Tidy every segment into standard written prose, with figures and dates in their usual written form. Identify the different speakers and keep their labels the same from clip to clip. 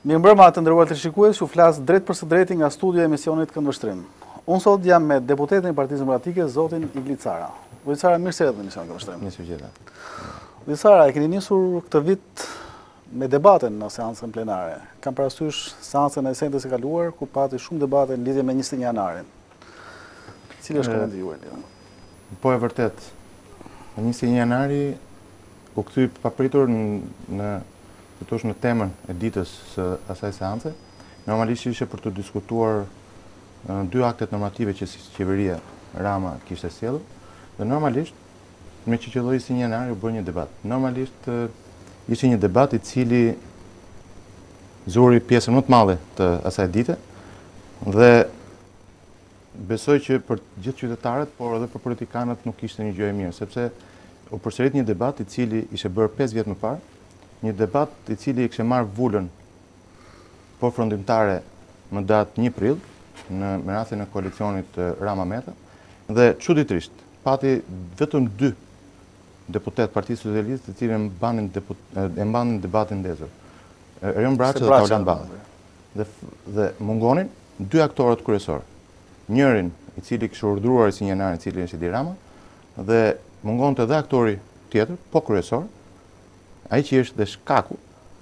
Speaker 1: Mirëmbrëma të nderuar teleshikues, ju flas drejt për së drejti nga studio e emisionit Këndvështrim. Unë sot jam me deputetin e Partisë Demokratike, zotin Igli Cara. Igli Cara, mirë se erdhët në emisionin Këndvështrim.
Speaker 2: Mirë se vjen.
Speaker 1: Igli Cara, e keni nisur këtë vit me debaten në seancën plenare. Kam parasysh seancën e sentës e kaluar, ku pati shumë debate në lidhje me 21 janarin. Cili është komenti juaj?
Speaker 2: Po e vërtet. Në 21 janari u kthy papritur në temën e ditës së asaj seance. Normalisht ishte për të diskutuar dy aktet normative që si qeveria Rama kishte sjellur dhe normalisht me që qelloi 21 janari u bë një debat. Normalisht ishte një debat i cili zuri pjesën më të madhe të asaj dite dhe besoj që për gjithë qytetarët, por edhe për politikanët nuk ishte një gjë e mirë, sepse u përsërit një debat i cili ishte bërë 5 vjet më parë, një debat i cili kishte marrë vullën përfundimtare më datë 1 prill në rastin e koalicionit Rama-Meta dhe çuditërisht pati vetëm 2 deputet Partisë Socialiste të cilën e mbanin debatin ndezur. Erion Braçi dhe Taulan Balli. Dhe mungonin 2 aktorët kryesorë. Njërin i cili kishte urdhëruar si janarin, i cili ishte Edi Rama, dhe mungonte edhe aktori tjetër, po kryesor, ai që është dhe shkaku,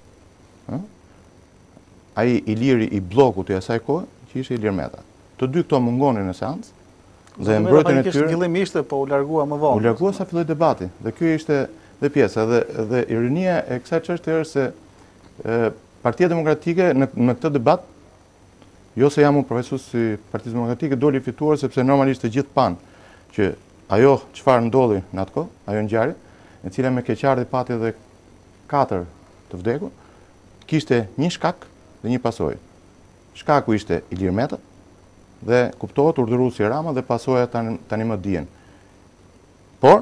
Speaker 2: ai i liri i bllokut të asaj kohe, që ishte Ilir Meta. Të dy këto mungonin në seancë dhe mbrojtjen e tyre
Speaker 1: fillimisht po u largua më vonë.
Speaker 2: U largua sa filloi debati dhe ky ishte dhe pjesa dhe ironia e kësaj çështje është se Partia Demokratike në këtë debat, jo se jam unë profesus si Partisë Demokratike, doli fituar sepse normalisht të gjithë panë që ajo çfarë ndodhi në atë kohë, ajo ngjarje, e cila me keqardhje pati edhe 4 të vdekur, kishte një shkak dhe një pasojë. Shkaku ishte Ilir Meta dhe kuptohet urdhëruesi Rama dhe pasojat tani më dihen. Por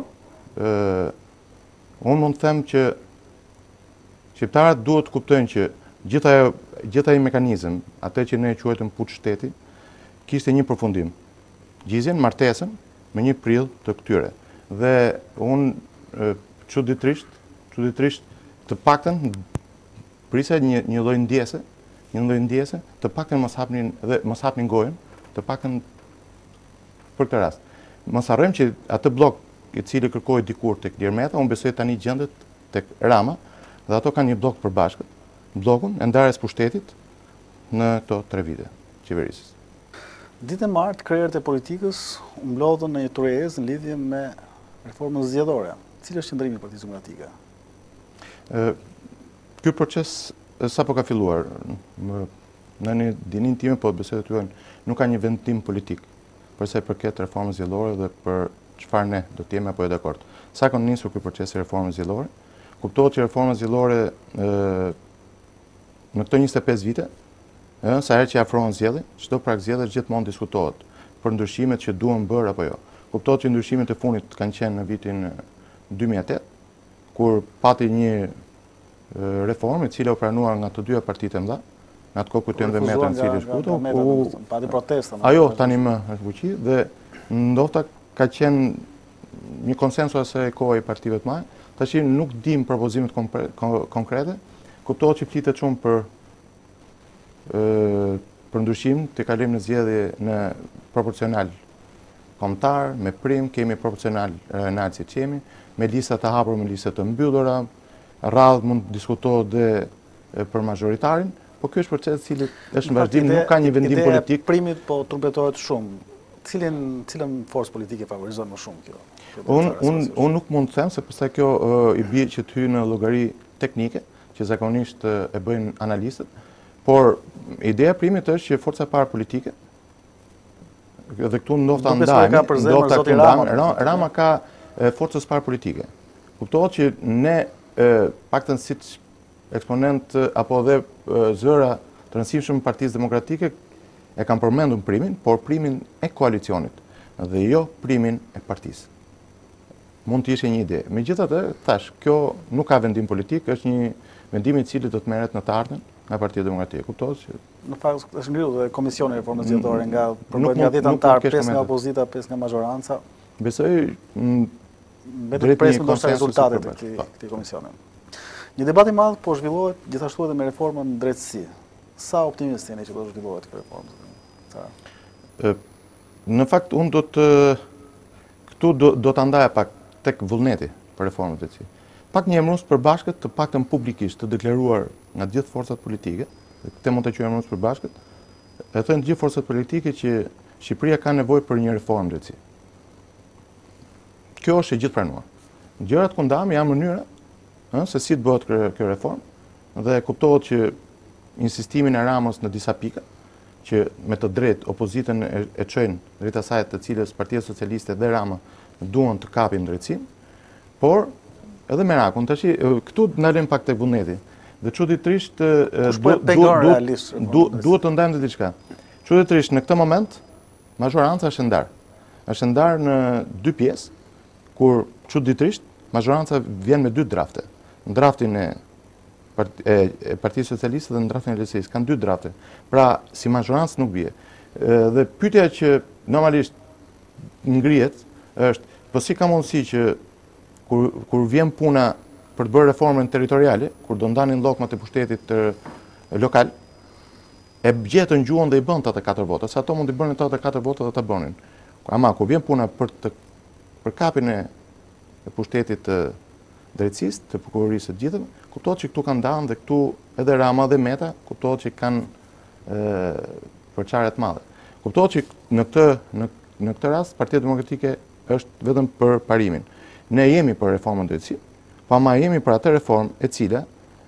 Speaker 2: unë mund të them që shqiptarët duhet të kuptojnë që gjithë ai mekanizëm, atë që ne e quajmë puç shteti, kishte një përfundim. Gjizjen martesën me 1 prill të këtyre. Dhe unë çuditërisht të paktën prisa një lloj ndjese, të paktën mos hapnin gojën, të paktën për këtë rast. Mos harrojmë që atë blok i cili kërkoi dikur tek Ilir Meta, unë besoj tani gjendet tek Rama dhe ato kanë një blok përbashkët, blokun e ndarjes pushtetit në këto 3 vite qeverisjes.
Speaker 1: Ditën e martë, krerët e politikës u mblodhën në një turiez në lidhje me reformën zgjedhore. Cili është qëndrimi i Partisë Demokratike?
Speaker 2: Ky proces sapo ka filluar. Në një dinin time, po besoj të thuajnë, nuk ka një vendim politik për sa i përket reformës zgjedhore dhe për çfarë ne do të jemi apo jo dakord. Sa ka nisur ky proces i reformës zgjedhore? Kuptohet që reforma zgjedhore në këto 25 vite, sa herë që afrohen zgjedhje, çdo prag zgjedhjesh gjithmonë diskutohet për ndryshimet që duhen bërë apo jo. Kuptohet që ndryshimet e fundit kanë qenë në vitin 2008, kur pati një reformë e cila u pranuar nga të dyja partitë e mëdha, në atë kohë kujtojmë dhe Meta në cili shkutu,
Speaker 1: pati protesta.
Speaker 2: Ajo tani më është fuqi dhe ndoshta ka qenë një konsensus asaj kohe i partive të mëdha. Tash nuk dim propozimet konkrete, kuptohet që flitet shumë për ndryshim të kalim në zgjedhje në proporcional kombëtar, me prim, kemi proporcional renal si qemi, me lista të hapur, me lista të mbyllura, radhë mund të diskutohet dhe për majoritarin, po ky është proces i cili është në vazhdim, nuk ka një vendim politik.
Speaker 1: Ideja e primit po trumbetohet shumë. Cilën forcë politike favorizon më shumë kjo?
Speaker 2: Unë nuk mund të them se pastaj kjo i bie që të hyjë në llogari teknike, që zakonisht e bëjnë analistët, por ideja e primit është që forca e parë politike dhe këtu ndofta ndajmë, Rama ka forcës parë politike. Kuptohet që ne paktën siç eksponent apo dhe zëra të rëndësishëm Partisë Demokratike e kanë përmendur primin, por primin e koalicionit dhe jo primin e partisë. Mund të ishte një ide. Megjithatë, thash, kjo nuk ka vendim politik, është një vendim i cili do të merret në të ardhmen nga Partia Demokratike. Kuptohet që
Speaker 1: në fakt është ngritur dhe Komisioni i Reformës Zgjedhore nga 10 anëtar, 5 nga opozita, 5 nga majoranca.
Speaker 2: Besoj
Speaker 1: vetëm presim ndoshta rezultatet e këtij komisioni. Një debat i madh po zhvillohet gjithashtu edhe me reformën në drejtësi. sa optimist jeni që do zhvillohet kjo reformë?
Speaker 2: Në fakt, unë këtu do të ndaja pak tek vullneti për reformët e këtij. Pak një emërus përbashkët, të paktën publikisht të deklaruar nga gjithë forcat politike, dhe këtë mund të quajmë emërus përbashkët, e thënë gjithë forcat politike që Shqipëria ka nevojë për një reformë drejtësi. Kjo është e gjithë pranuar. Gjërat ku ndam janë mënyra se si të bëhet kjo reformë dhe kuptohet që insistimin e Ramës në disa pika, që me të drejtë opozitën e çojnë drejt asaj të cilës Partia Socialiste dhe Rama duan të kapin drejtësinë, por edhe Merakun tash këtu ndalem pak tek vullneti. Dhe çuditërisht duhet të ndajmë diçka. Çuditërisht në këtë moment mazhoranca është ndarë. Është ndarë në dy pjesë, kur çuditërisht mazhoranca vjen me dy drafte. Në draftin e Partisë Socialiste dhe në draftin e LSI-s kanë dy drafte. Pra, si mazhorancë nuk bie. Dhe pyetja që normalisht ngrihet është, po si ka mundësi që kur vjen puna për të bërë reformën territoriale, kur do ndanin llokmat e pushtetit lokal, e gjetën gjuhën dhe i bën ato 4 vota, se ato mund të bënin ato 4 vota dhe ta bënin. Ama kur vjen puna për kapjen e pushtetit të drejtësisë, të prokurorisë së gjithëve, kuptohet që këtu kanë ndanë dhe këtu edhe Rama dhe Meta kuptohet që kanë përçarje të madhe. Kuptohet që në këtë rast Partia Demokratike është vetëm për parimin. Ne jemi për reformën drejtësi, po ama jemi për atë reformë e cila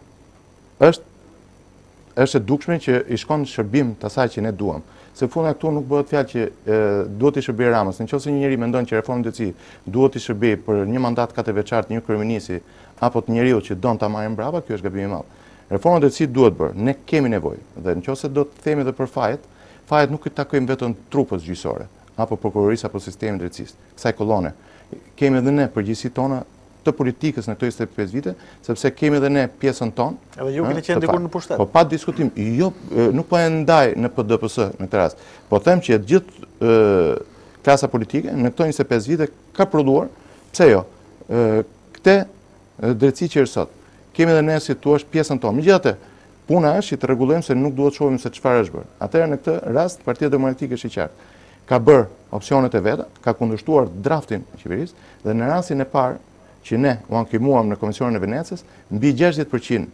Speaker 2: është e dukshme që i shkon shërbim të asaj që ne duam. Se funda këtu nuk bëhet fjalë që duhet i shërbej Ramës. Nëse një njeri mendon që reforma e drejtësisë duhet i shërbej për një mandat 4 vjeçar të një kryeministri apo të njeriu që don ta marrë mbrapa, kjo është gabim i madh. Reforma e drejtësisë duhet bërë. Ne kemi nevojë. Dhe nëse do të themi edhe për fajet nuk i takojmë vetëm trupës gjyqësore apo prokurorisë apo sistemit drejtësisë. Kësaj kollone. Kemi edhe ne përgjegjësitë tona të politikës në këto 25 vite, sepse kemi edhe ne pjesën tonë.
Speaker 1: Edhe ju keni qenë dikur në pushtet.
Speaker 2: Po pa diskutim, jo, nuk po e ndaj në PDPS në këtë rast. Po them që gjithë klasa politike në këto 25 vite ka prodhuar, pse jo, këtë drejtësi që është sot. Kemi edhe ne, si thua, pjesën tonë. Megjithatë, puna është që të rregullojmë se nuk duhet të shohim se çfarë është bërë. Atëherë në këtë rast Partia Demokratike është i qartë. Ka bërë opsionet e veta, ka kundërshtuar draftin e qeverisë dhe në rastin e parë që ne u ankimuam në Komisionin e Venecës, mbi 60%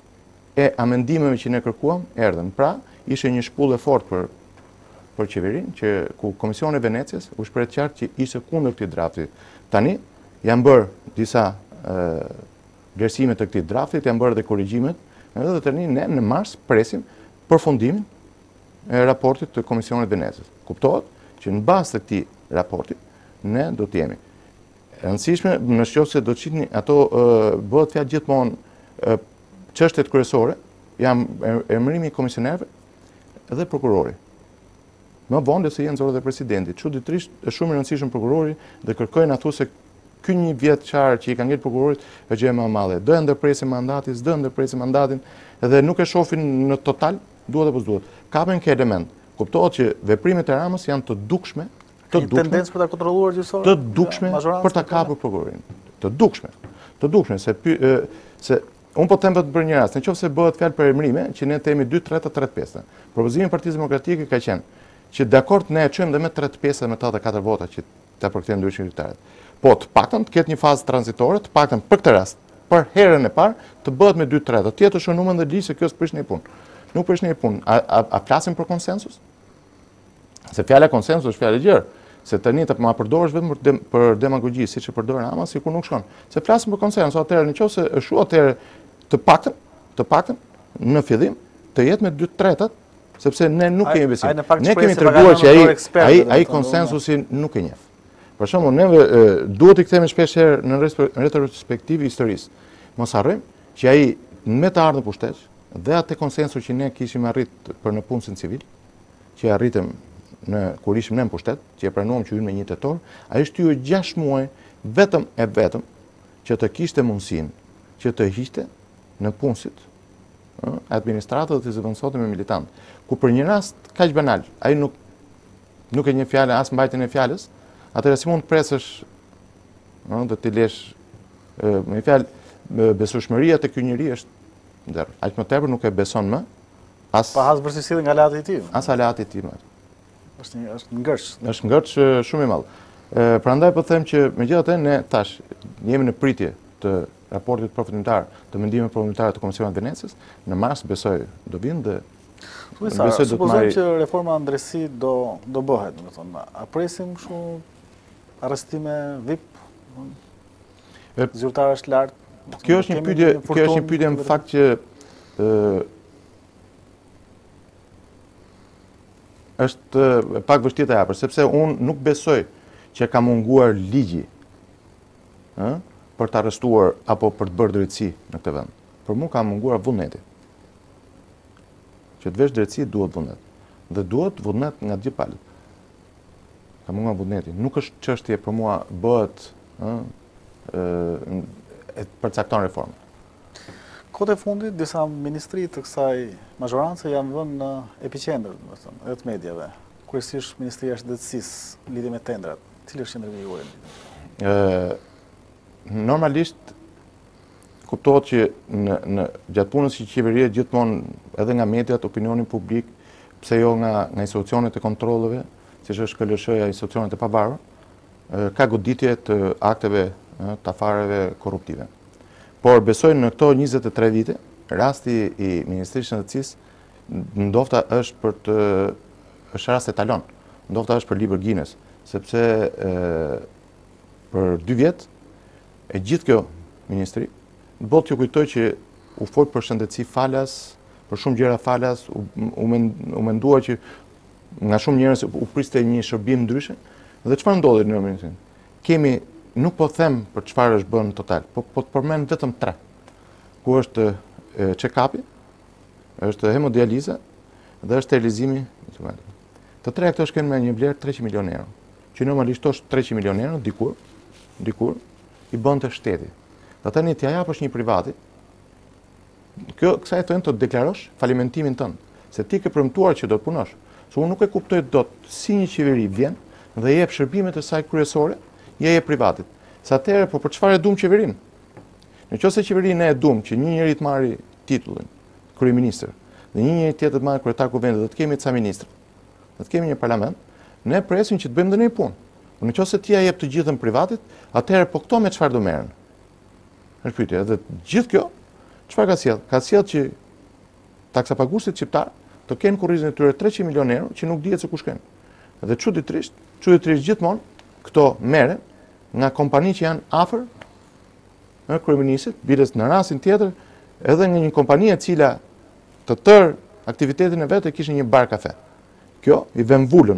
Speaker 2: e amendimeve që ne kërkuam erdhën. Pra, ishte një shpullë e fortë për qeverinë, ku Komisioni i Venecës u shpreh qartë që ishte kundër këtij drafti. Tani janë bërë disa vlerësime të këtij drafti, janë bërë edhe korrigjimet, dhe tani ne në mars presim përfundimin e raportit të Komisionit të Venecës. Kuptohet që në bazë të këtij raporti ne do të jemi rëndësishme, nëse do të shihni ato bëhet fjalë gjithmonë çështjet kryesore, janë emërimi i komisionerëve dhe prokurori. Më vonë se janë zorët e presidentit. Çuditërisht është shumë i rëndësishëm prokurori dhe kërkojnë atu se ky një vjeçar që i ka ngel prokurorit është gjë më e madhe. Do e ndërpresin mandatin, s'do ndërpresin mandatin dhe nuk e shohin në total, duhet apo s'duhet. Kapen kë element. Kuptohet që veprimet e Ramës janë të dukshme,
Speaker 1: tendencë për ta kontrolluar gjyqësorë,
Speaker 2: të dukshme për ta kapur prokurorin. Të dukshme se unë po them të bërë një rast, nëse bëhet fjalë për emërime, që ne themi 2/3 3/5. Propozimi i Partisë Demokratike ka qenë që dakord ne e çojmë dhe me 3/5 me ta 4 vota që ta përkthejmë ndryshe kriterit. Po të paktën të ketë një fazë tranzitore, të paktën për këtë rast, për herën e parë, të bëhet me 2/3. Tjetër shënuar në ligj se kjo s'prish në punë. Nuk prish në punë. A flasim për konsensus? Se fjala konsensus është fjalë e gjerë. Se tani të ma përdorësh vetëm për demagogji, siç e përdor Rama, sikur nuk shkon. Se flasim për konsensus, atëherë nëse është shu, atëherë të paktën në fillim të jetë me 2/3, sepse ne nuk kemi besim. Ne kemi treguar që ai konsensusin nuk e njeh. Për shembull, ne duhet të kthehemi shpesh herë në retrospektivë historisë. Mos harrojmë që ai me të ardhmën pushtet dhe atë konsensus që ne kishim arritur për në punësin civil, që arritëm kur ishim ne në pushtet, që e pranuam që hynë me 1 tetor, ai shtyu 6 muaj vetëm që të kishte mundësinë që të hiqte në punësit administratët dhe të zëvendësote me militantë. Ku për një rast kaq banal, ai nuk e njeh fjalën as mbajtjen e fjalës, atëherë si mund të presësh do të lesh me fjalë besueshmëria te ky njeri është aq më tepër nuk e beson më
Speaker 1: Pa has vërtetësi nga lati i tij.
Speaker 2: As alati i tij.
Speaker 1: Është ngërç.
Speaker 2: Është ngërç shumë i madh. Prandaj po them që megjithatë ne tash jemi në pritje të raportit përfundimtar të mendimeve përfundimtare të Komisionit të Venecës. Në mars besoj do vinë dhe
Speaker 1: supozojmë që reforma ndresi do bëhet, domethënë, a presim kështu arrestime VIP? Zyrtare është lart.
Speaker 2: Kjo është një pyetje në fakt që është pak vështirë të japësh, sepse unë nuk besoj që ka munguar ligji për të arrestuar apo për të bërë drejtësi në këtë vend. Për mua ka munguar vullneti. Që të vesh drejtësi duhet vullnet. Dhe duhet vullnet nga gjithë palët. Ka munguar vullneti. Nuk është çështje për mua bëhet përcakton reformë.
Speaker 1: Kohët e fundit, disa ministri të kësaj mazhorance janë vënë në epicentër, edhe të medjave. Kryesisht Ministria e Shëndetësisë, lidhje me tendrat. Cili është qendrimi juaj?
Speaker 2: Normalisht kuptohet që në gjatë punës që qeveria gjithmonë edhe nga mediat, opinionin publik, pse jo nga institucionet e kontrolleve, siç është KLSH-ja, institucionet e pavarur, ka goditje të akteve të afareve korruptive. Por besoj në këto 23 vite, rasti i Ministrisë së Shëndetësisë ndofta është rast etalon, ndofta është për libër Guinness, sepse për 2 vjet e gjithë kjo ministri botë ju kujtoj që u fol për shëndetësi falas, për shumë gjëra falas, u mendua që nga shumë njerëz u priste një shërbim ndryshe. Dhe çfarë ndodhi në ministrin? Kemi, nuk po them për çfarë është bën total, po të përmend vetëm 3. Ku është check-upi, është hemodializa dhe është sterilizimi. Të 3 këto shkojnë me një vlerë 300 milionë euro. Që normalisht është 300 milionë euro dikur i bënte shteti. Dhe tani t'ja japësh një privati, kësaj thonë të deklarosh falimentimin tënd, se ti ke premtuar që do të punosh. Se unë nuk e kuptoj dot si një qeveri vjen dhe jep shërbimet e saj kryesore, ja jep privatit. Sa atëherë po për çfarë e duam qeverinë? Nëse qeverinë e duam që një njeri të marrë titullin kryeministër dhe një njeri tjetër të marrë kryetar kuvendit dhe të kemi ca ministra, dhe të kemi një parlament, ne presim që të bëjmë ndonjë punë. Nëse ti ja jep të gjithën privatit, atëherë po këto me çfarë do merren? Është pyetja. Dhe gjithë kjo çfarë ka sjell? Ka sjell që taksapaguesit shqiptar të kenë kurrizin e tyre 300 milionë euro që nuk dihet se ku shkojnë. Dhe çuditërisht gjithmonë këto merren nga kompani që janë afër në kryeministit, biles në rastin tjetër edhe nga një kompani e cila të tërë aktivitetin e vetë kishte një bar kafe. Kjo i vën vulën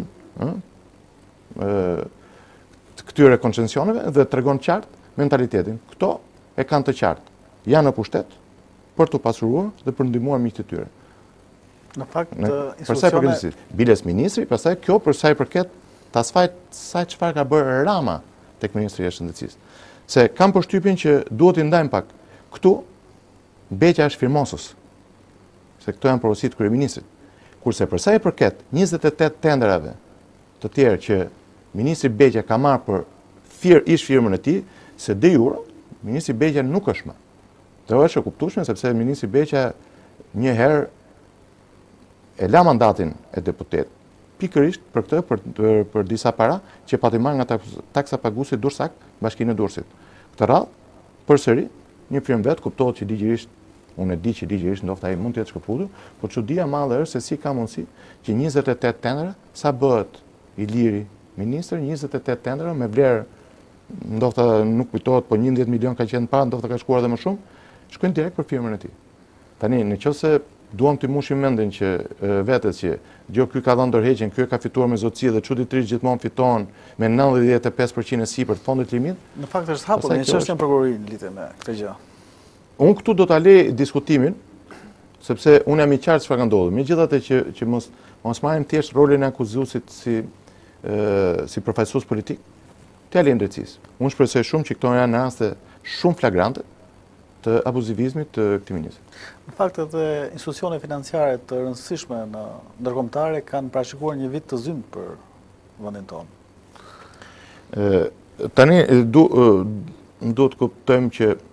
Speaker 2: këtyre koncesioneve dhe tregon qartë mentalitetin. Këto e kanë të qartë. Janë në pushtet për të pasuruar dhe për ndihmuar miqtë e tyre.
Speaker 1: Në fakt,
Speaker 2: institucione biles ministri, pastaj kjo për sa i përket sa çfarë ka bërë Rama tek Ministria e Shëndetësisë. Se kam përshtypjen që duhet i ndajmë pak. Këtu Beqa është firmosës. Se këto janë porositë e kryeministrit. Kurse për sa i përket 28 tenderave të tjerë që ministri Beqa ka marrë për ish firmën e tij, se de jure ministri Beqa nuk është më. Dhe është e kuptueshme sepse ministri Beqa një herë e la mandatin e deputet pikërisht për këtë, për disa para që pati marrë nga taksapaguesit Durrësak, Bashkinë e Durrësit. Këtë radhë, përsëri, një firmë vetë kuptohet që ligjërisht, unë e di që ligjërisht ndofta ai mund të jetë shkëputur, por çudia e madhe është se si ka mundësi që 28 tendera, sa bëhet i liri ministër, 28 tendera me vlerë, ndofta nuk kujtohet, po 11 milion ka qenë para, ndofta ka shkuar edhe më shumë, shkojnë direkt për firmën e tij. Tani, nëse duam të mushim mendin që vetes që ky ka dhënë ndërheqjen, ky e ka fituar me zotësi dhe çuditërisht gjithmonë fiton me 95% e sipër të fondit limit.
Speaker 1: Në fakt është hapur një çështje në prokurori lidhje me këtë gjë. Unë
Speaker 2: këtu do ta lej diskutimin, sepse unë jam i qartë çfarë ka ndodhur. Megjithatë që mos marrim thjesht rolin e akuzuesit si përfaqësues politik, t'ia lejmë drejtësisë. Unë shpresoj shumë që këto janë raste shumë flagrante të abuzivizmit të këtij ministri.
Speaker 1: Në fakt edhe institucione financiare të rëndësishme ndërkombëtare kanë parashikuar një vit të zymt për vendin tonë.
Speaker 2: Tani duhet kuptojmë që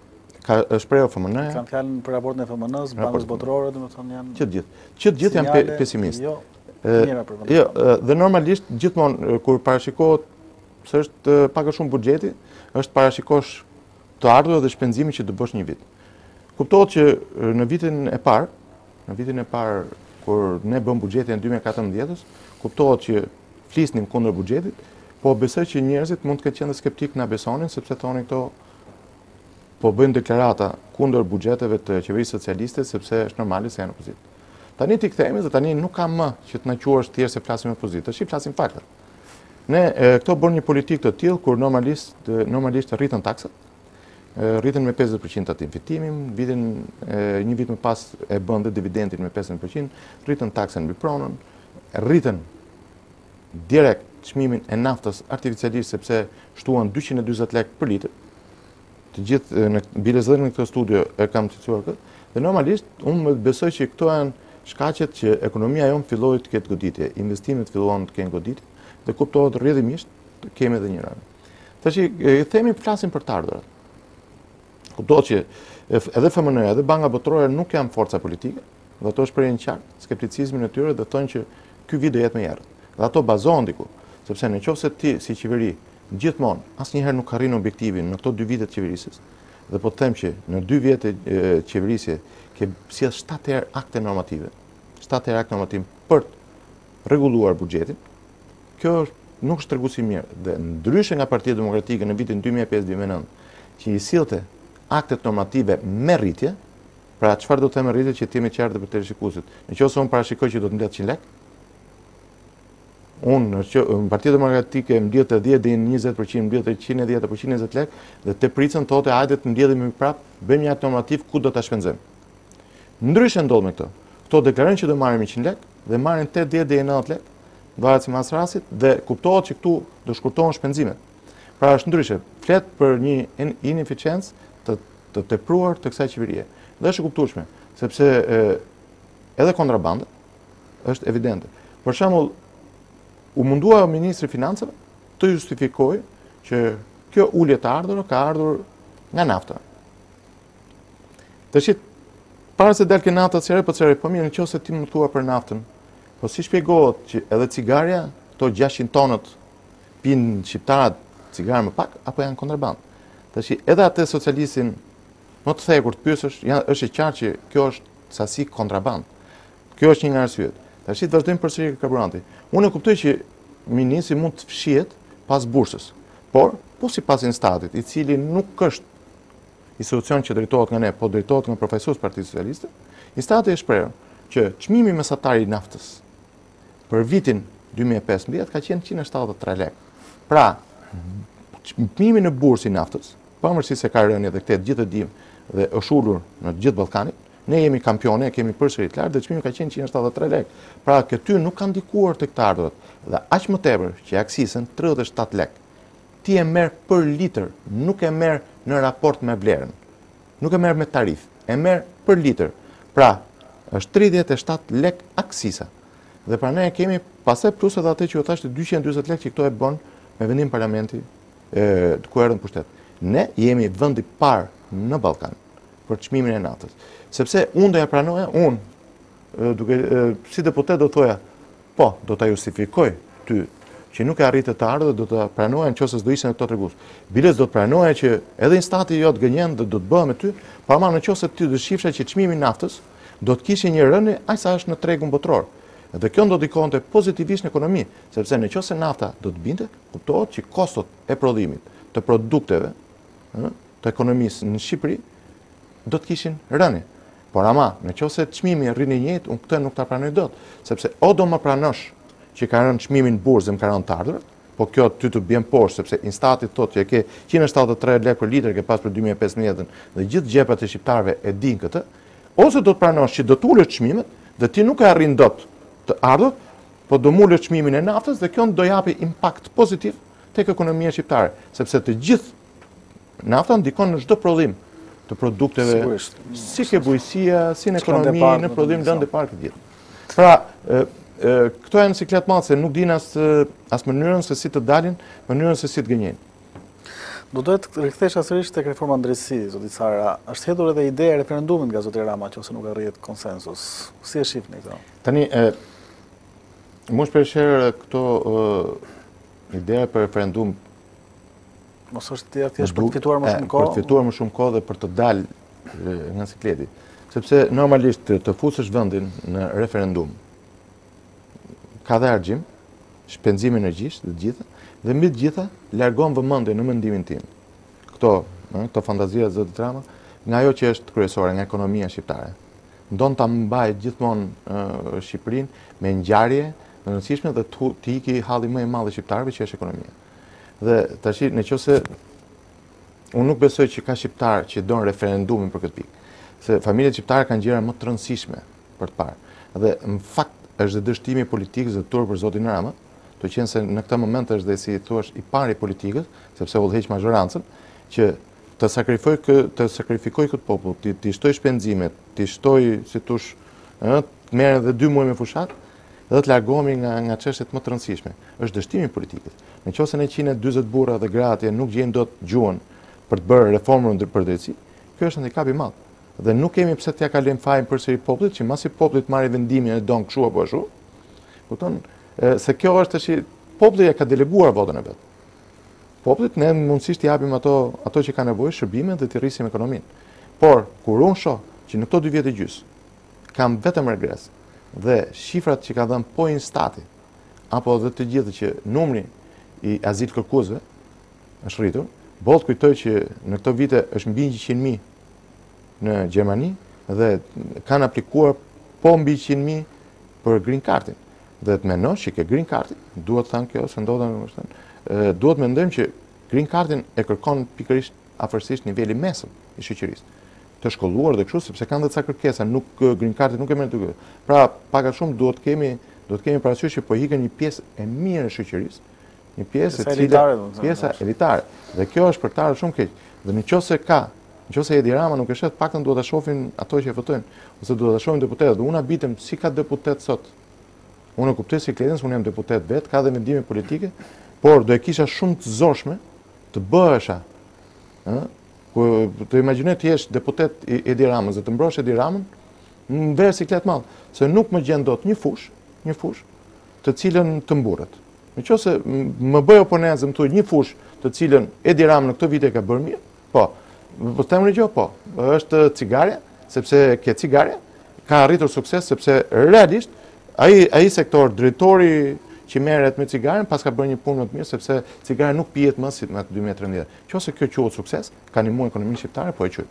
Speaker 2: Ka shprehur FMN-ja.
Speaker 1: Kam fjalën për raportin e FMN-s, Bankës Botërore, domethënë janë
Speaker 2: Që të gjithë janë pesimist.
Speaker 1: Jo, mira për vendin.
Speaker 2: Jo, dhe normalisht gjithmonë kur parashikohet se është pak a shumë buxheti, është parashikosh të ardhurë dhe shpenzimin që do bësh një vit. Kuptohet që në vitin e parë kur ne bëm buxhetin e 2014-s, kuptohet që flisnim kundër buxhetit, po besoj që njerëzit mund të ketë qenë skeptik na besonin sepse thonin këto po bëjnë deklarata kundër buxheteve të qeverisë socialiste sepse është normale se janë opozitë. Tani ti kthehemi dhe tani nuk ka më që të na quash thjesht se flasim opozitë, tash i flasim fakte. Ne këto bën një politikë të tillë kur normalisht rritën taksat, rritën me 50% atë fitimin, një vit më pas e bën dhe dividendin me 50%, rritën taksën mbi pronën, rritën direkt çmimin e naftës artificialisht sepse shtuan 240 lekë për litër. Të gjithë në bilezën në këtë studio e kam cituar këtë, dhe normalisht unë besoj që këto janë shkaqet që ekonomia jonë filloi të ketë goditje, investimet filluan të kenë goditje dhe kuptohet rrjedhimisht të kemi edhe një rënë. Tash i themi flasim për të ardhurat. Kuptohet që edhe FMN-ja edhe Banka Botërore nuk janë forca politike, dhe ato shprehin qartë skepticizmin e tyre dhe thonë që ky vit do jetë më i errët. Dhe ato bazohen diku, sepse nëse ti si qeveri gjithmonë asnjëherë nuk arrin objektivin në këto 2 vite të qeverisjes, dhe po të them që në 2 vjet të qeverisje ke sjell 7 herë akte normative, 7 herë akte normativ për të rregulluar buxhetin. Kjo nuk është treguesi mirë dhe ndryshe nga Partia Demokratike në vitin 2005-2009, që i sillte aktet normative me rritje, pra çfarë do të them me rritje që t'jemi qartë për televizikuesit. Nëse unë parashikoj që do të mbledh 100 lekë, unë në Partia Demokratike mbledh 10 deri në 20%, mbledh 110 apo 120 lekë dhe te pricën thotë hajde të mbledhim prapë, bëjmë një akt normativ ku do ta shpenzojmë. Ndryshe ndodh me këto. Këto deklarojnë që do marrim 100 lekë dhe marrin 80 deri në 90 lekë, varet si mas rastit dhe kuptohet që këtu do shkurtohen shpenzimet. Pra është ndryshe, flet për një ineficiencë të tepruar të kësaj qeverie. Dhe është e kuptueshme, sepse edhe kontrabanda është evidente. Për shembull, u mundua ministri i Financave të justifikojë që kjo ulje të ardhur ka ardhur nga nafta. Tash para se dalë nafta po mirë nëse ti më thua për naftën, po si shpjegohet që edhe cigarja, këto 600 tonët pinë shqiptarët cigarë më pak apo janë kontraband? Tash edhe atë socialistin më të thekur të pyesësh, është e qartë që kjo është sasi kontraband. Kjo është një nga arsyet. Tash të vazhdojmë përsëri karburanti. Unë e kuptoj që ministri mund të fshihet pas bursës, por po sipas instatit, i cili nuk është institucion që drejtohet nga ne, po drejtohet nga përfaqësues Partisë Socialiste, instati e shprehur që çmimi mesatar i naftës për vitin 2015 ka qenë 173 lekë. Pra, çmimi në bursë i naftës, pavarësisht se ka rënë edhe këtë gjithë e dim dhe është ulur në gjithë Ballkanin, ne jemi kampionë, kemi përsëri të lartë dhe çmimi ka qenë 173 lekë. Pra, këty nuk ka ndikuar tek të ardhurat. Dhe aq më tepër që aksisën 37 lekë. Ti e merr për litër, nuk e merr në raport me vlerën. Nuk e merr me tarifë, e merr për litër. Pra, është 37 lekë aksisa. Dhe pra ne kemi pastaj plus edhe atë që u thashë 240 lekë që këto e bën me vendim parlamenti ku erdhën pushtet. Ne jemi vendi i parë në Ballkan për çmimin e naftës. Sepse unë do ja pranoja, duke si deputet do thoja, po, do ta justifikoj ty që nuk e arritë të ardhur, do të pranoja nëse do ishin këto tregues. Biles do të pranoja që edhe instati jot gënjen dhe do të bëhem me ty, por ama nëse ti do shifsha që çmimi i naftës do të kishte një rënë aq sa është në tregun botror. Dhe kjo do dikonte pozitivisht në ekonomi, sepse nëse nafta do të binte, kuptohet që kostot e prodhimit të produkteve të ekonomisë në Shqipëri do të kishin rënë. Por ama, nëse çmimi rrin i njëjtë, unë këtë nuk ta pranoj dot, sepse o do më pranosh që ka rënë çmimi në bursë dhe më ka rënë të ardhurat, po kjo ty të bjen poshtë sepse instati thotë që e ke 173 lekë për litër ke pas për 2015 dhe gjithë xhepat e shqiptarëve e din këtë, ose do të pranosh që do të ulësh çmimet dhe ti nuk e arrin dot të ardhurët, po do mulësh çmimin e naftës dhe kjo do japi impakt pozitiv tek ekonomia shqiptare, sepse të gjithë nafta ndikon në çdo prodhim të produkteve, si ke bujësia, si në ekonomi, në prodhim lëndë e parë të gjithë. Pra, këto janë siklet madhe, se nuk din as mënyrën se si të dalin, mënyrën se si të gënjejnë.
Speaker 1: Do dohet të rikthesha sërish tek reforma ndërsi, zoti Sara. Është hedhur edhe ideja e referendumit nga zoti Rama, nëse nuk arrihet konsensus. Si e shihni këtë?
Speaker 2: Tani, mos përshërë këto ideja për referendum.
Speaker 1: Mos është thjesht për të fituar më shumë kohë?
Speaker 2: Për të fituar më shumë kohë dhe për të dalë nga sikleti. Sepse normalisht të fusësh vendin në referendum ka dhe argjim, shpenzim energjish dhe gjitha, dhe mbi të gjitha largon vëmendje në mendimin tim. Këto fantazia të zotit Rama, nga ajo që është kryesore, nga ekonomia shqiptare. Ndon ta mbaj gjithmonë Shqipërinë me ngjarje të rëndësishme dhe të iki halli më i madh i shqiptarëve që është ekonomia. Dhe tash nëse unë nuk besoj që ka shqiptar që don referendumin për këtë pikë, se familjet shqiptare kanë gjëra më të rëndësishme për të parë. Dhe në fakt është dhe dështimi politikës dhe tur për zotin Rama, të qenë se në këtë moment është dhe si thuash i pari politikës, sepse udhëheq mazhorancën, që të sakrifikoj këtë popull, të shtoj shpenzimet, të shtoj, si tush, të merren edhe 2 muaj me fushat, dhe të largohemi nga çështjet më të rëndësishme. Është dështimi politikës. Nëse ne 140 burra dhe gratë nuk gjejnë dot gjuhën për të bërë reformën për drejtësi, kjo është handikap i madh. Dhe nuk kemi pse t'ja kalojmë fajin përsëri popullit, që masi popullit marrë vendimin e don kështu apo ashtu. Kupton? Se kjo është tash populli ka deleguar votën e vet. Popullit ne mundësisht t'i japim ato që kanë nevojë, shërbime dhe t'i rrisim ekonominë. Por kur unë shoh që në këto 2 vjet e gjys kam vetëm regres dhe shifrat që ka dhënë po Instati apo dhe të gjithë që numri i azil kërkuesve është rritur, boll kujtoj që në këto vite është mbi 100.000 në Gjermani dhe kanë aplikuar po mbi 100.000 për green cardin. Dhe të menosh që ke green cardin, duhet thënë kjo, se ndodhen, duhet mendojmë që green cardin e kërkon pikërisht afërsisht niveli mesëm i shoqërisë. Të shkolluar dhe kështu, sepse kanë dhe ca kërkesa, green cardin nuk e merr duke. Pra, pak a shumë duhet kemi parasysh që po ikën një pjesë e mirë e shoqërisë, një pjesë elitare. Dhe kjo është për të ardhur shumë keq. Dhe nëse Edi Rama nuk e shet, paktën duhet ta shohin ato që e votojnë, ose duhet ta shohin deputetët. Unë habitem si ka deputet sot. Unë e kuptoj sikletin, unë jam deputet vet, ka dhe mendime politike, por do e kisha shumë të zorshme të bëhesha. Të imagjinoj të jesh deputet i Edi Ramës dhe të mbrosh Edi Ramën në verë siklet madh, se nuk më gjen dot një fush, të cilën të mburret. Nëse më bëj oponencë, më thuaj një fush të cilën Edi Rama në këtë vit e ka bërë mirë, po them një gjë, po, është cigare, sepse ke cigare ka arritur sukses sepse realisht ai sektor drejtori që merret me cigaren pas ka bërë një punë më të mirë sepse cigara nuk pihet më si në 2013. Nëse kjo quhet sukses, ka ndihmuar ekonominë shqiptare, po e quaj.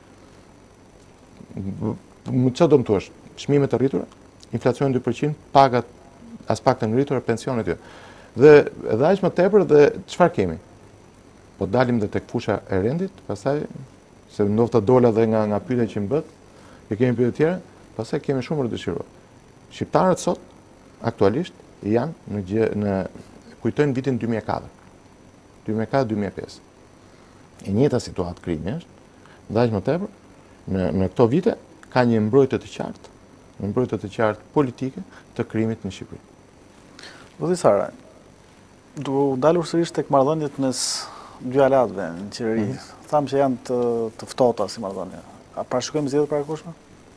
Speaker 2: Çfarë do të thuash? Çmimet të rritura, inflacioni 2%, pagat as pak të ngritura, pensionet jo. Dhe edhe aq më tepër dhe çfarë kemi? Po dalim dhe tek fusha e rendit, pastaj se ndofta dola dhe nga pyetja që më bët, e kemi pyetje tjera, pastaj kemi shumë për të dëshiruar. Shqiptarët sot aktualisht janë kujtojnë vitin 2004. 2004-2005. E njëjta situatë krimi është, dhe aq më tepër në këto vite ka një mbrojtje të qartë politike të krimit në Shqipëri.
Speaker 1: Zoti Sara, duke dalur sërish tek marrëdhëniet mes 2 alatëve në qeveri, thamë që janë të ftohta si marrëdhënie. A parashikojmë zgjedhje parakoshme?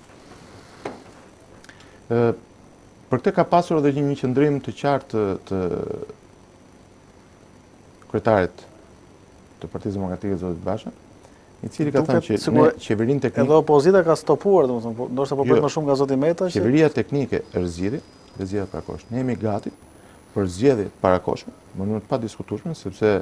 Speaker 2: Për këtë ka pasur edhe një qëndrim të qartë të kryetarit të Partisë Demokratike zotit Basha, i cili ka thënë që ne qeverinë teknike.
Speaker 1: Edhe opozita ka stopuar, domethënë, ndoshta po pret më shumë nga zoti Meta që
Speaker 2: qeveria teknike është zgjedhje parakoshme. Ne jemi gati për zgjedhje parakoshme, në mënyrë të padiskutueshme, sepse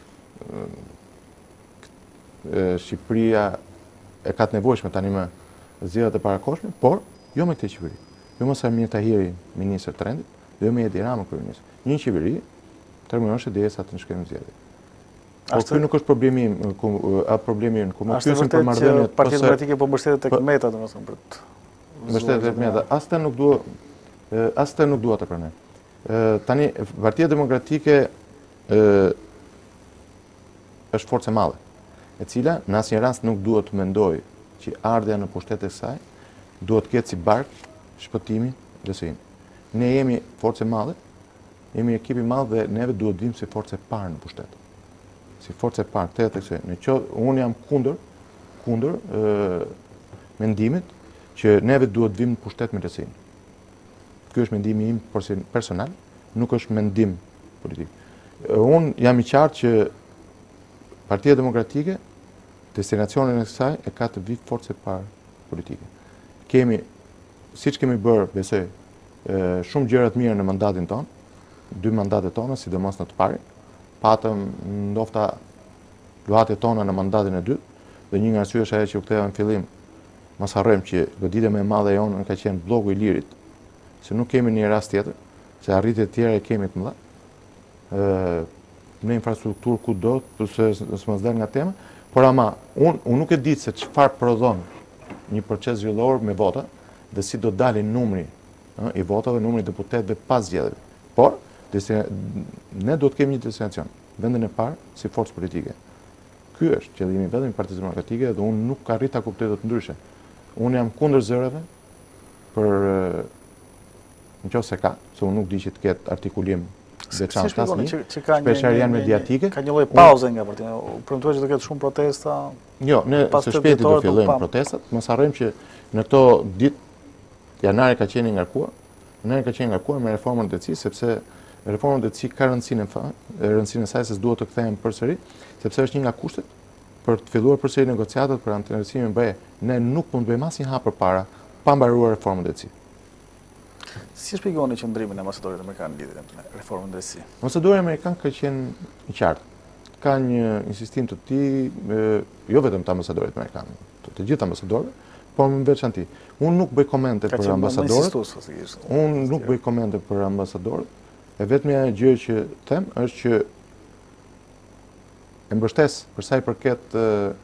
Speaker 2: Shqipëria e ka të nevojshme tani me zgjedhjet e parakoshme, por jo me këtë qeveri. Jo me Samir Tahiri, ministër të rendit, dhe jo me Edi Rama, kryeminist. Një qeveri terminosh derisa të shkojmë zgjedhje. Po ky nuk është problemi im, problemi im, ku më pyesin për marrëdhëniet.
Speaker 1: Partia Demokratike po mbështetet tek Meta, domethënë për të
Speaker 2: mbështetet tek Meta. As të nuk dua të pranoj. Tani Partia Demokratike është forcë e madhe, e cila në asnjë rast nuk duhet të mendoj që ardha në pushtet e saj duhet të ketë si bark shpëtimin dhe sejnë. Ne jemi forcë e madhe, jemi ekip i madh dhe neve duhet vim si forcë e parë në pushtet. si forcë e parë të kësaj, unë jam kundër mendimit që neve duhet vim në pushtet me lehtësinë. Ky është mendimi im personal, nuk është mendim politik. Unë jam i qartë që Partia Demokratike, destinacionin e kësaj e ka të vijë forcë e parë politike. Siç kemi bërë, besoj, shumë gjëra të mira në mandatin tonë, 2 mandatet tona, sidomos në të parin, patëm ndofta luhatjet tona në mandatin e dytë, dhe një nga arsye është ajo që u ktheva në fillim, mos harrojmë që goditja më e madhe jonë ka qenë bloku i lirit, se nuk kemi një rast tjetër, se arritjet e tjera e kemi të mëdha. Në infrastrukturë kudo, se s'mos del nga tema, por ama unë nuk e di se çfarë prodhon një proces zgjedhor me vota dhe si do dalin numri i votave, numri i deputetëve pas zgjedhjeve. Por ne do të kemi një destinacion, vendin e parë si forcë politike. Ky është qëllimi vetëm i Partisë Demokratike dhe unë nuk arrit ta kuptoj dot ndryshe. Unë jam kundër zërave për nëse ka, se unë nuk di që të ketë artikulim veçantë asnjë. Shpeshherë janë mediatike.
Speaker 1: Ka një lloj pauze nga partia. Premtuar që do ketë shumë protesta.
Speaker 2: Jo, ne së shpejti do fillojmë protestat. Mos harrojmë që në këto ditë janari ka qenë i ngarkuar. Janari ka qenë i ngarkuar me reformën e DEC, sepse reforma e DEC ka rëndësinë e saj se duhet të kthehen përsëri, sepse është një nga kushtet për të filluar përsëri negociatat për anëtarësimin BE. Ne nuk mund të bëjmë asnjë hap përpara pa mbaruar reformën e DEC.
Speaker 1: Si shpjegoni qëndrimin e ambasadorit amerikan në lidhje me reformën e DEC?
Speaker 2: Ambasadori amerikan ka qenë i qartë. Ka një insistim të tij, jo vetëm të ambasadorit amerikan, të gjithë ambasadorëve, por më veçanti. Unë nuk bëj komente për ambasadorët. Unë nuk bëj komente për ambasadorët. E vetmja gjë që them është që e mbështes për sa i përket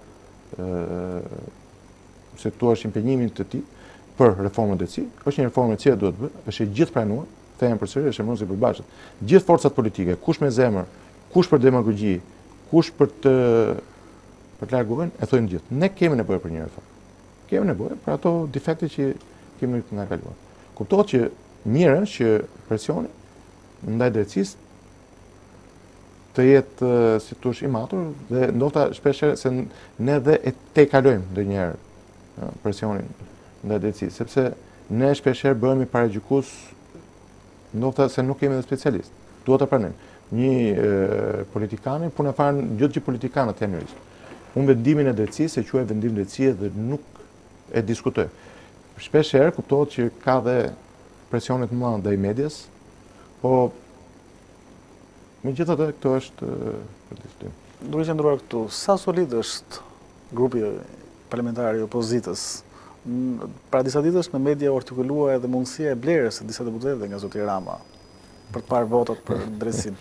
Speaker 2: se thua impenjimin të tij për reformën e DEC, është një reformë që duhet bërë, është e gjithë pranuar, them përsëri, është emërsi për bashkët. Gjithë forcat politike, kush me zemër, kush për demagogji, kush për të larguar, e thojnë gjithë. Ne kemi nevojë për një reformë. Kemi nevojë për ato defekte që kemi nga kaluar. Kuptohet që mirë është që presioni ndaj DEC-s të jetë si thosh i matur dhe ndoshta shpeshherë se ne dhe e tejkalojmë ndonjëherë presionin ndaj DEC, sepse ne shpeshherë bëhemi paragjykues ndoshta se nuk kemi dhe specialist. Duhet ta pranojmë. Një politikani, puna fare gjithë politikanët janë njerëz. Unë vendimin e DEC se quaj vendim DEC dhe nuk e diskutoj. Shpeshherë kuptohet që ka dhe presione të mëdha ndaj medias, po megjithatë këto është për diskutim.
Speaker 1: Duke qëndruar këtu, sa solid është grupi parlamentar i opozitës? Para disa ditësh në media u artikulua edhe mundësia e blerjes së disa deputetëve nga zoti Rama për të parë votat për drejtsinë.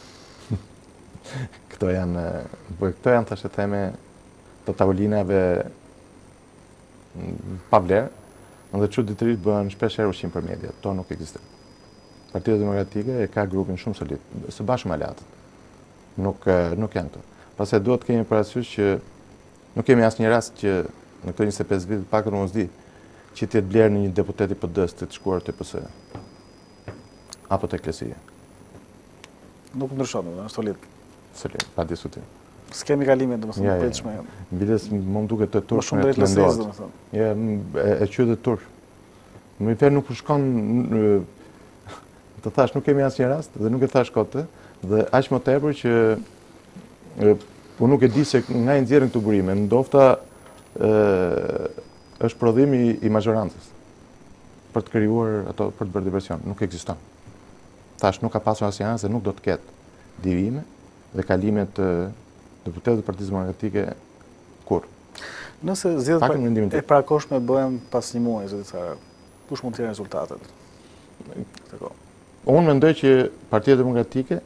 Speaker 2: Këto janë thashë theme të tavolinave pa vlerë, dhe çuditërisht bëhen shpeshherë ushqim për media. To nuk ekziston. Partia Demokratike e ka grupin shumë solid, së bashku me aleatët. Nuk janë këto. Pastaj duhet të kemi parasysh që nuk kemi asnjë rast që në këto 25 vite pak mos di që të jetë blerë në një deputet i PD-s të shkuar te PS apo te Klesia.
Speaker 1: Nuk ndryshon, është solid.
Speaker 2: Solid, pa diskutim.
Speaker 1: S'kemi kalime domethënë të pritshme.
Speaker 2: Mbiles më duket të turp.
Speaker 1: Shumë drejt lësisë domethënë.
Speaker 2: Ja, e qytet të turp. Më i nuk shkon të thash nuk kemi asnjë rast dhe nuk e thash kot dhe aq më tepër që unë nuk e di se nga i nxjerrin këto burime, ndofta është prodhim i mazhorancës për të krijuar ato për të bërë diversion, nuk ekziston. Thash nuk ka pasur asnjë rast dhe nuk do të ketë divime dhe kalime të deputetëve të Partisë Demokratike kur.
Speaker 1: Nëse zgjedhjet e parakohshme bëhen pas një muaji, zoti Cara, kush mund të jenë rezultatet?
Speaker 2: Unë mendoj që Partia Demokratike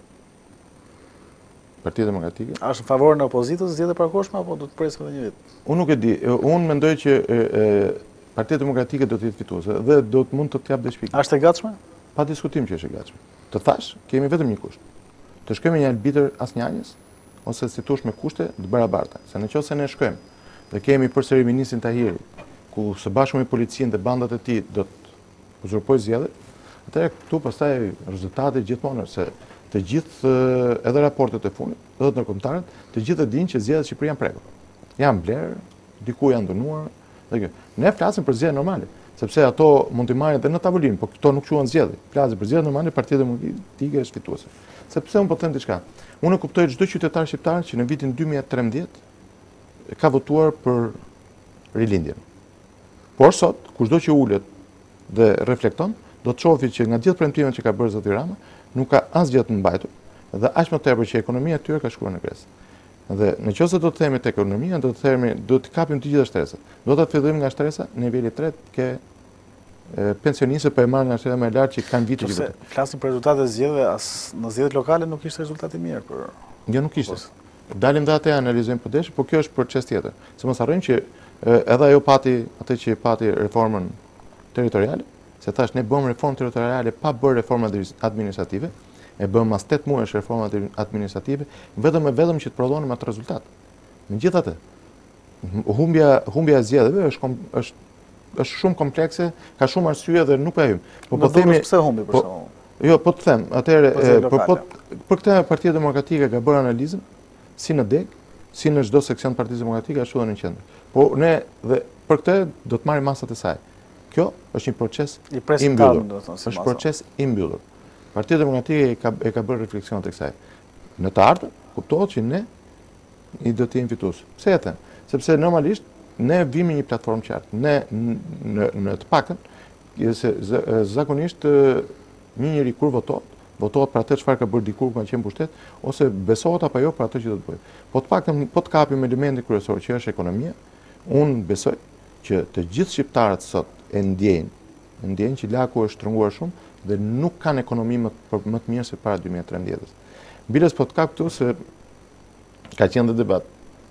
Speaker 1: është në favorin e opozitës zgjedhjet e parakohshme apo do të presë edhe një vit?
Speaker 2: Unë nuk e di. Unë mendoj që Partia Demokratike do të jetë fituese dhe do të mund të jap dhe shpjegim.
Speaker 1: Është e gatshme?
Speaker 2: Pa diskutim që është e gatshme. Të thash, kemi vetëm një kusht. Të shkojmë një arbitër asnjëanjës ose si thosh me kushte të barabarta. Se nëse ne shkojmë dhe kemi përsëri ministrin Tahiri, ku së bashku me policinë dhe bandat e tij do të uzurpojë zgjedhjet, atëherë këtu pastaj rezultati gjithmonë se të gjithë edhe raportet e fundit, edhe ndërkombëtarët, të gjithë e dinë që zgjedhjet në Shqipëri janë prekur. Janë blerë, diku janë dënuar, dhe kjo. Ne flasim për zgjedhje normale, sepse ato mund të marrin edhe në tavolinë, por këto nuk quhen zgjedhje. Flasim për zgjedhje normale, Partia Demokratike është fituese. Sepse unë po them diçka. Unë kuptoj çdo qytetar shqiptar që në vitin 2013 ka votuar për rilindjen. Por sot, kushdo që ulet dhe reflekton, do të shohë që nga gjithë premtimet që ka bërë zoti Rama, nuk ka asgjë të mbajtur dhe aq më tepër që ekonomia e tyre ka shkuar në kresë. Dhe nëse do të themi tek ekonomia, do të kapim të gjitha shtresat. Do ta fillojmë nga shtresa në niveli 3 ke pensionistë po e marrin nga shtresa më e lartë që kanë vite që votojnë.
Speaker 1: Flasim për rezultatet e zgjedhjeve, as në zgjedhjet lokale nuk ishte rezultati mirë për.
Speaker 2: Jo, nuk ishte. Dalim dhe atë analizojmë përdesh, por kjo është për çështje tjetër. Se mos harrojmë që edhe ajo pati atë që pati reformën territoriale, se thash ne bëmë reformë territoriale pa bërë reforma administrative, e bëm mas 8 muajsh reforma administrative, vetëm që të prodhonim atë rezultat. Megjithatë, humbja e zgjedhjeve është shumë komplekse, ka shumë arsye dhe nuk e hym.
Speaker 1: Po themi pse humbi për shkakun.
Speaker 2: Jo, po të them, atëherë për këtë Partia Demokratike ka bërë analizën si në deg, si në çdo seksion të Partisë Demokratike, ashtu edhe në qendër. Po ne dhe për këtë do të marrim masat e saj. Kjo është një proces i mbyllur. Është proces i mbyllur. Partia Demokratike e ka bërë refleksion tek kësaj. Në të ardhmen kuptohet që ne i do të jemi fitues. Pse e them? Sepse normalisht ne vimi një platformë qartë. Ne në të paktën zakonisht një njeri kur votohet për atë çfarë ka bërë dikur kur ka qenë pushtet, ose besohet apo jo për atë që do të bëjë. Po të paktën po të kapim elementin kryesor që është ekonomia, unë besoj që të gjithë shqiptarët sot e ndjejnë që laku është shtrënguar shumë dhe nuk kanë ekonomi më të mirë se para 2013. Biles po të kap këtu se ka qenë dhe debat.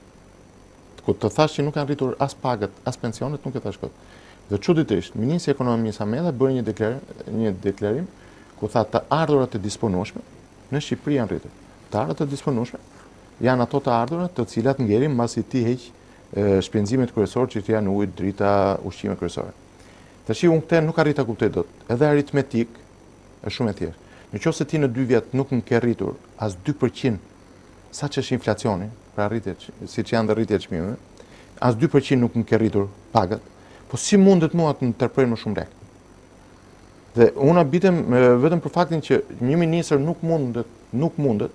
Speaker 2: Ku të thash që nuk kanë rritur as pagët, as pensionet, nuk e thash këtë. Dhe çuditërisht, Ministri i Ekonomisë Hameta bëri një deklarim ku tha të ardhurat e disponueshme në Shqipëri janë rritur. Të ardhurat e disponueshme janë ato të ardhurat të cilat ngerin mbasi ti heq shpenzimet kryesorë që janë ujë, drita, ushqime kryesore. Tashi unë këtë nuk arrit ta kuptoj dot. Edhe aritmetik është shumë e thjeshtë. Nëse ti në 2 vjet nuk ke rritur as 2% sa që është inflacioni, pra rritjet, siç janë dhe rritjet çmimeve, as 2% nuk ke rritur pagat, po si mundet mua të ndërprejnë më shumë lek? Dhe unë abitem vetëm për faktin që një ministër nuk mundet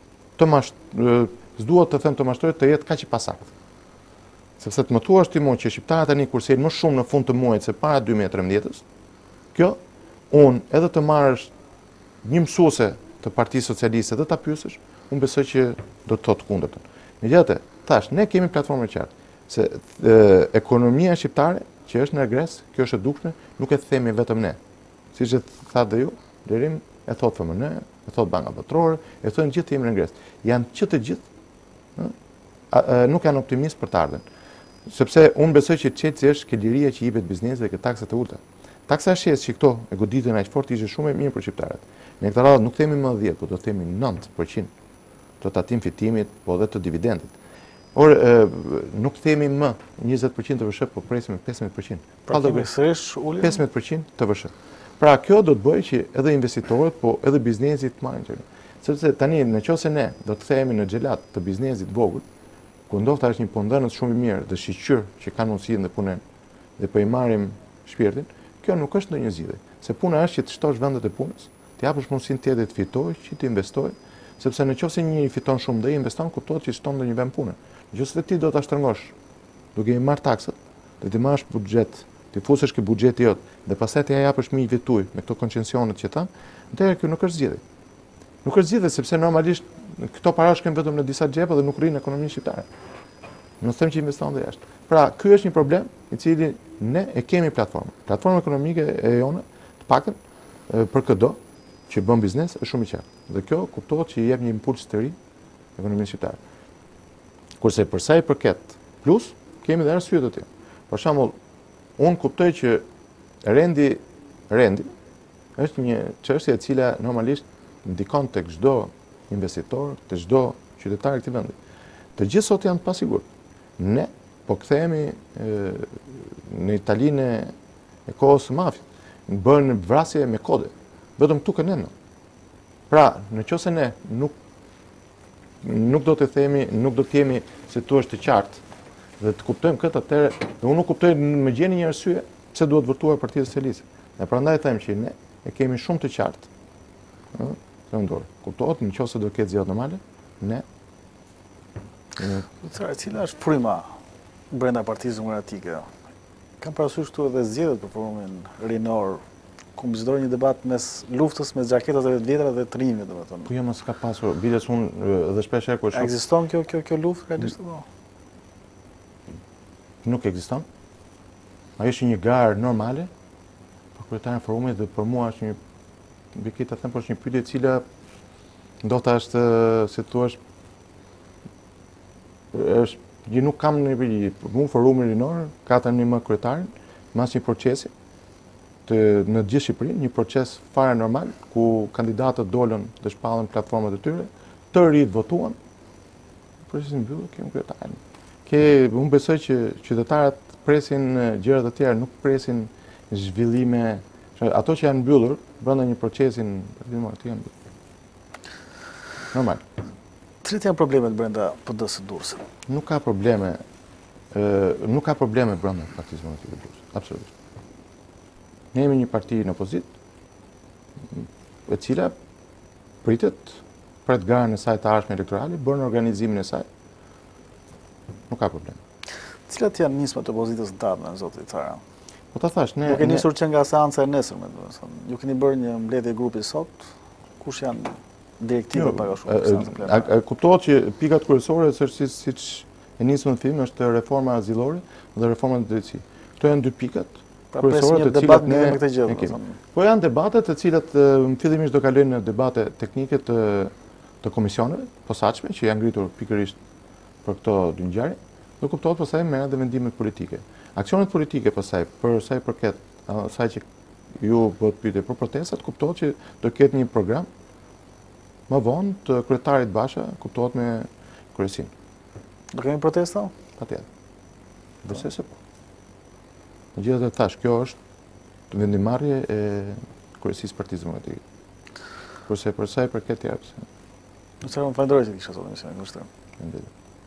Speaker 2: të s'duhet të them të mashtrohet të jetë kaq i pasakt. Sepse të më thuash ti mua që shqiptarët tani kurse janë më shumë në fund të muajit se para 2013-s, kjo unë edhe të marrësh një mësuese të Partisë Socialiste dhe ta pyesësh, unë besoj që do të thotë kundërtën. Megjithatë, thash, ne kemi platformë të qartë se ekonomia shqiptare që është në regres, kjo është e dukshme, nuk e themi vetëm ne. Siç e thatë dhe ju, lirim e thot FMN, e thot Banka Botërore, e thonë gjithë jemi në regres. Janë që të gjithë, nuk janë optimist për të ardhmen. Sepse unë besoj që qetësi është ke liria që jepet biznesit dhe ke taksat e ulta. Taksa shes që këto e goditën aq fort ishte shumë e mirë për shqiptarët. Në këtë radhë nuk themi më 10, por do të themi 9% të tatim fitimit, po dhe të dividendit. Or nuk themi më 20% të VSH, po presim 15%.
Speaker 1: Pra kemi sërish ulje
Speaker 2: 15% të VSH. Pra kjo do të bëjë që edhe investitorët, po edhe biznesi të marrin çelë. Sepse tani nëse ne do të themi në xhelat të biznesit vogël, ku ndoshta është një pondënës shumë i mirë dhe shiqyr që kanë mundësinë dhe punën dhe po i marrim shpirtin, kjo nuk është ndonjë zgjidhje. Se puna është që të shtosh vendet e punës, të japësh mundësinë tjetër të fitojë, që të investojë, sepse nëse njëri fiton shumë dhe investon, kuptohet që shton ndonjë vend pune. Nëse ti do ta shtrëngosh duke i marrë taksat, do të marrësh buxhet, ti fusesh ke buxheti jot dhe pastaj ti ja japësh mijë vituj me këto koncesionet që tham, atëherë kjo nuk është zgjidhje. Nuk është zgjidhje sepse normalisht këto para shkojnë vetëm në disa xhepa dhe nuk rrinë ekonominë shqiptare. Nuk them që investon dhe jashtë. Pra, ky është një problem i cili ne e kemi platformë. Platforma ekonomike e jone, të paktën për këdo që bën biznes është shumë i qartë. Dhe kjo kuptohet që i jep një impuls të ri ekonominë shqiptare. Kurse për sa i përket plus, kemi edhe arsye të tjera. Për shembull, unë kuptoj që rendi është një çështje e cila normalisht ndikon tek çdo investitor, tek çdo qytetar i këtij vendi. Të gjithë sot janë të pasigurt. Ne po kthehemi në Italinë e kohës së mafias, bën vrasje me kode. Vetëm këtu kanë. Pra, në qoftë se ne nuk do të themi, nuk do të jemi se tu është të qartë dhe të kuptojmë këtë atëherë, unë nuk kuptoj më gjeni një arsye pse duhet vërtuar Partia Socialiste. Dhe prandaj them që ne e kemi shumë të qartë. Të ndorë. Kuptohet në qoftë se do ketë zgjedhje normale, ne
Speaker 1: cila është fryma brenda Partisë Demokratike? Kam parasysh këtu edhe zgjedhjet për forumin rinor, ku mbizotoi një debat mes luftës mes xhaketas e vetvjetra dhe të rinjve, domethënë.
Speaker 2: Po jo mos ka pasur, biles unë dhe shpesh herë kur shoh.
Speaker 1: Ekziston kjo luftë realisht apo?
Speaker 2: Nuk ekziston. Ajo është një garë normale për kryetarin e forumit dhe për mua është një ta them, por është një pyetje e cila ndoshta është, si thua, që nuk kam në përgjigje. Mu forumi rinor ka tani më kryetarin, mas një procesi në gjithë Shqipërinë, një proces fare normal, ku kandidatët dolën dhe shpallën platformat e tyre, të rinjt votuan, procesi mbyllur, kemi kryetarin. Unë besoj që qytetarët presin gjëra të tjera, nuk presin zhvillime. Ato që janë mbyllur brenda një procesin të janë normal.
Speaker 1: Cilat janë problemet brenda PD-së Durrësit?
Speaker 2: Nuk ka probleme brenda Partisë Demokratike Durrësit, absolutisht. Ne jemi një parti në opozitë, e cila pritet pret garën e saj të ardhshme elektorale, bën organizimin e saj. Nuk ka problem.
Speaker 1: Cilat janë nismat e opozitës në tatme, zoti Cara?
Speaker 2: Po ta thash, ne...
Speaker 1: Ju keni nisur që nga seanca e nesërme, ju keni bërë një mbledhje grupi sot, kush janë direktivat pak a shumë për seancën plenare?
Speaker 2: Kuptohet që pikat kryesore, siç e nisëm në film, është reforma azilore dhe reforma në drejtësi. Këto janë dy pikat kryesore të cilat ne... Po janë debatet të cilat fillimisht do kalojnë në debate teknike të komisioneve posaçme, që janë ngritur pikërisht për këto dy ngjarje, do kuptohet pastaj merren dhe vendimet politike. Aksionet politike pastaj, për sa i përket asaj që ju bëhet pyetje për protestat, kuptohet që do ketë një program më vonë të kryetarit Basha, kuptohet me kryesin.
Speaker 1: Do kemi protesta?
Speaker 2: Patjetër. Besoj se po. Megjithatë thash, kjo është vendimarrje e kryesisë Partisë Demokratike. Kurse për sa i përket tjerë pse.
Speaker 1: Në çfarë më falenderoj që kisha sot emisionin kështu.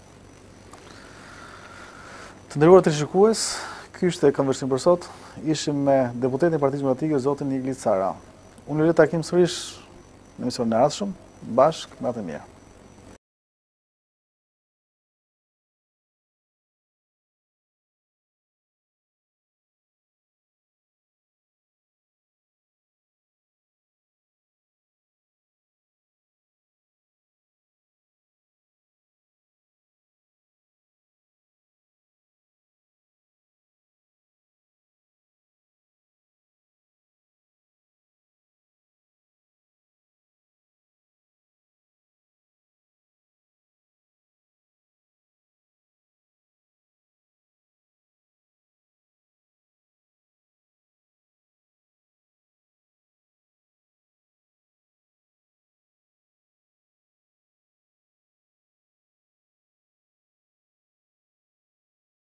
Speaker 1: Të nderuar televizionistë, ky ishte konversim për sot. Ishim me deputetin e Partisë Demokratike, zotin Igli Cara. Unë le të takim sërish në emisionin e ardhshëm, bashkë, natë e mirë.